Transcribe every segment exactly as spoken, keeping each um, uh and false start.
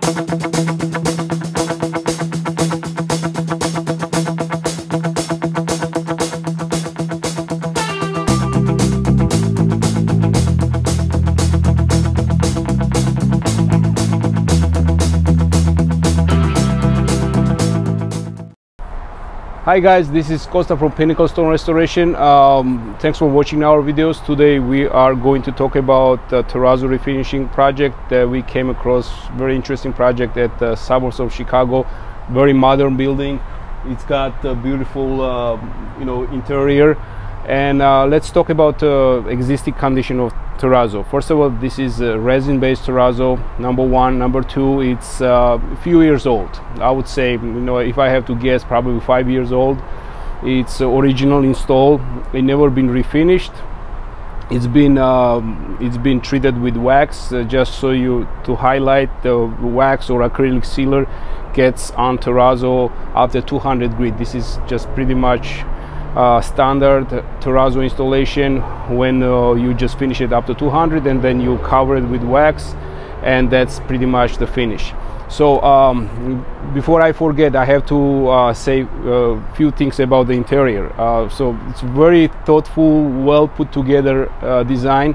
Hi guys, this is Costa from Pinnacle Stone Restoration. Um, thanks for watching our videos. Today we are going to talk about the terrazzo refinishing project that we came across. Very interesting project at the suburbs of Chicago. Very modern building. It's got a beautiful uh, you know, interior. And uh, let's talk about uh, existing condition of terrazzo. First of all, this is a resin-based terrazzo. Number one. Number two, it's uh, a few years old. I would say, you know, if I have to guess, probably five years old. It's uh, original install. It never been refinished. It's been uh, it's been treated with wax, uh, just so you to highlight the wax or acrylic sealer gets on terrazzo after two hundred grit. This is just pretty much Uh, standard terrazzo installation when uh, you just finish it up to two hundred and then you cover it with wax, and that's pretty much the finish. So um, before I forget, I have to uh, say a few things about the interior. Uh, so it's very thoughtful, well put together uh, design.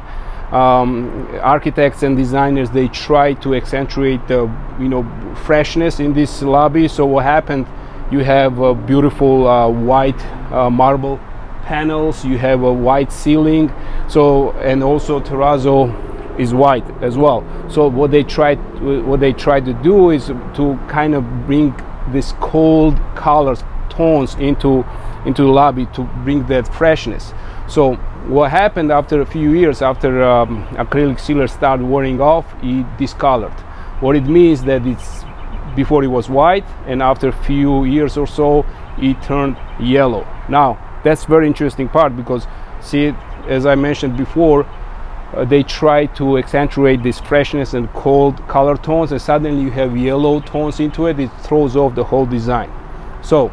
Um, architects and designers, they try to accentuate the you know freshness in this lobby. So what happened, you have a beautiful uh, white uh, marble panels, you have a white ceiling, so, and also terrazzo is white as well. So what they tried what they tried to do is to kind of bring this cold colors, tones into into the lobby to bring that freshness. So what happened after a few years, after um, acrylic sealer started wearing off, it discolored. What it means that it's before it was white, and after a few years or so it turned yellow. Now that's very interesting part, because see, as I mentioned before, uh, they try to accentuate this freshness and cold color tones, and suddenly you have yellow tones into it. It throws off the whole design. So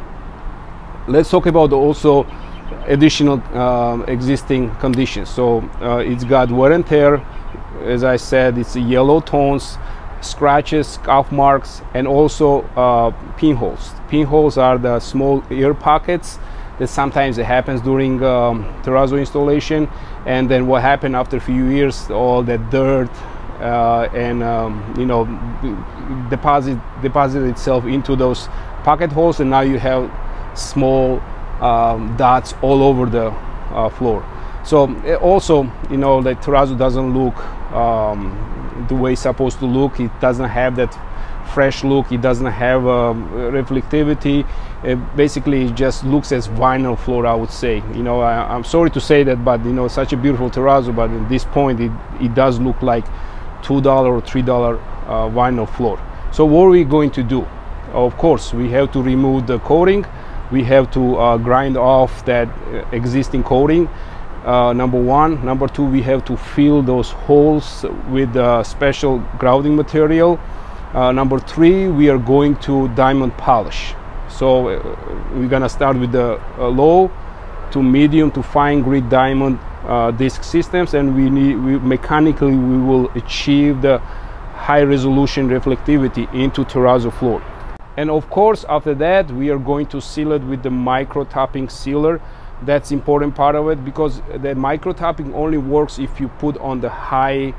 let's talk about also additional uh, existing conditions. So uh, it's got wear and tear, as I said, it's yellow tones, scratches, scuff marks, and also uh, pinholes. Pinholes are the small air pockets that sometimes it happens during um, terrazzo installation, and then what happened after a few years, all that dirt uh, and um, you know deposit deposit itself into those pocket holes, and now you have small um, dots all over the uh, floor. So also, you know, the terrazzo doesn't look um, the way it's supposed to look. It doesn't have that fresh look. It doesn't have um, reflectivity. It basically it just looks as vinyl floor, I would say. You know, I, I'm sorry to say that, but you know, such a beautiful terrazzo, but at this point it, it does look like two dollar or three dollar uh, vinyl floor. So what are we going to do? Of course, we have to remove the coating. We have to uh, grind off that uh, existing coating. Uh, number one. Number two, we have to fill those holes with uh, special grouting material. Uh, number three, we are going to diamond polish. So uh, we're gonna start with the uh, low to medium to fine grit diamond uh, disc systems, and we need we mechanically we will achieve the high resolution reflectivity into terrazzo floor. And of course, after that, we are going to seal it with the micro topping sealer. That's important part of it, because the micro topping only works if you put on the high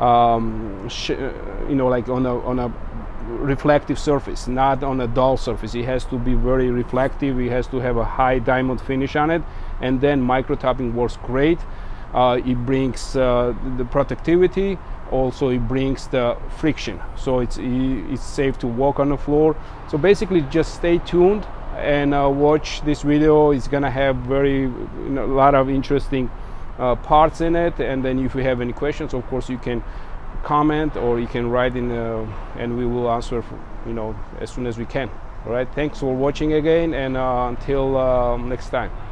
um, sh you know like on a on a reflective surface, not on a dull surface. It has to be very reflective. It has to have a high diamond finish on it, and then micro topping works great. Uh, it brings uh, the protectivity, also it brings the friction, so it's it's safe to walk on the floor. So basically, just stay tuned and uh, watch this video. It's gonna have very you know, a lot of interesting uh, parts in it, and then if you have any questions, of course you can comment or you can write in uh, and we will answer you know as soon as we can. All right, thanks for watching again, and uh, until uh, next time.